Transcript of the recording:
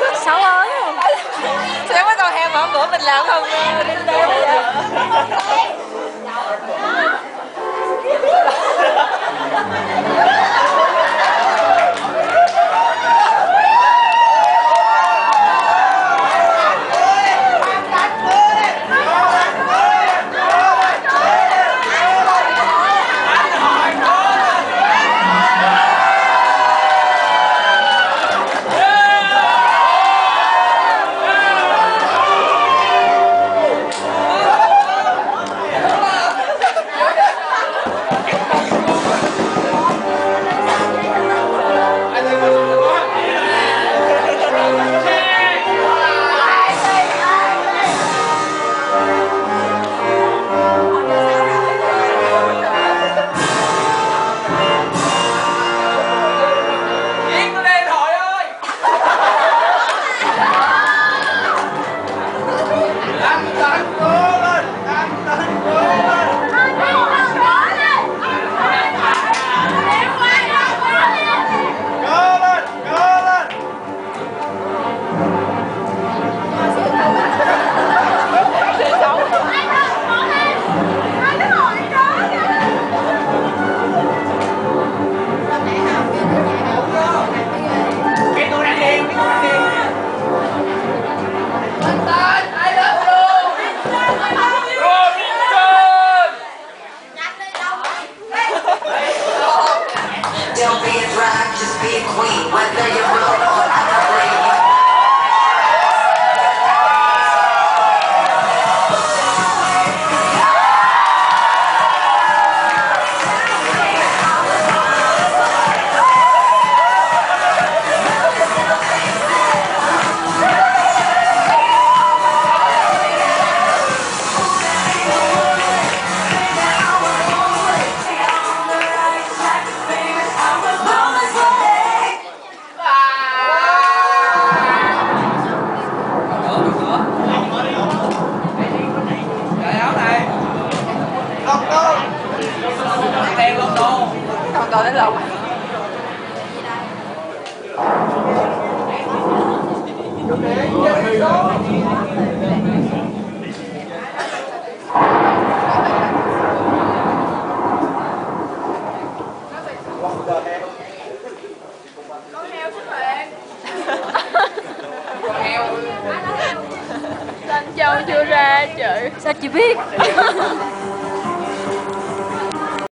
Xấu ớn luôn. Xem có con heo mà hôm bữa mình làm không đi đeo vậy. Don't be a drag, just be a queen. Whether you're rude or I can bring you. Còn tới lồng. Con heo sức khỏe. Con heo. Tên Châu chưa ra chị. Sao chị biết?